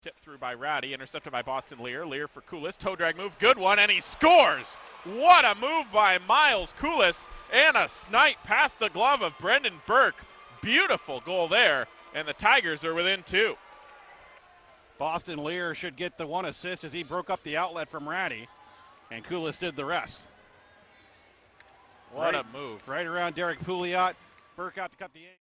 Tipped through by Ratty, intercepted by Boston Lear. Lear for Koules, toe drag move, good one, and he scores! What a move by Miles Koules, and a snipe past the glove of Brendan Burke. Beautiful goal there, and the Tigers are within 2. Boston Lear should get the 1 assist as he broke up the outlet from Ratty, and Koules did the rest. What a move. Right around Derek Pouliot. Burke out to cut the